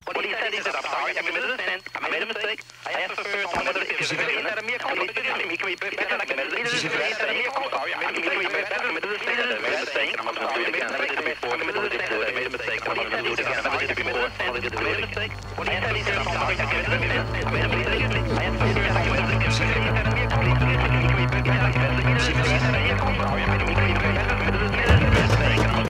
What he said is that I'm sorry, I committed a sin, I made a mistake. I asked for first time whether it was a miracle. He can be better than I committed a sin. He said a miracle. I'm sorry, I can be better than I committed a sin. I made a mistake, and I'm not going to do it again. I did it before, I committed a sin. I made a mistake, and I'm not going to do it again. I did it before, I'm not going to do it again. What he said is that I'm sorry, I committed a sin. I made a mistake. I asked for first time whether it was a miracle.